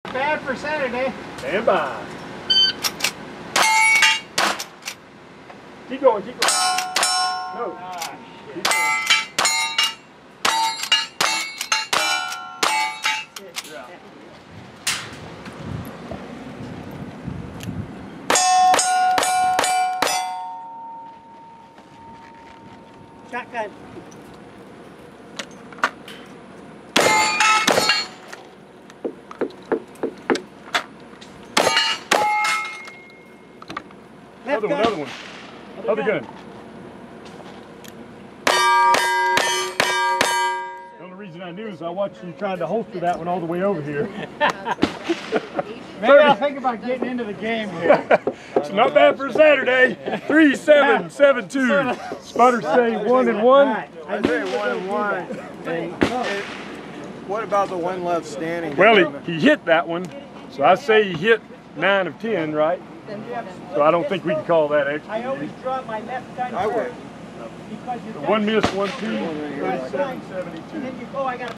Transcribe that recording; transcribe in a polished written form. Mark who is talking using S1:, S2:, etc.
S1: Bad for Saturday.
S2: Stand by. Keep going, keep going. No.
S1: Ah,
S2: Keep going. You're out.
S1: Shotgun.
S2: Another one, another one. Other gun. The only reason I knew is I watched you trying to holster that one all the way over here.
S1: Maybe I'll think about getting into the game here.
S2: It's not bad for a Saturday. 3-7-7-2. Spotters say 1 and 1.
S3: I say 1 and 1. And what about the one left standing?
S2: Well, he hit that one, so I say he hit 9 of 10, right? So I don't think we can call that extra.
S1: I always drop my left gun
S3: I would.
S1: first. Because you
S2: One miss, 1-2, 37-72.
S1: Oh, I got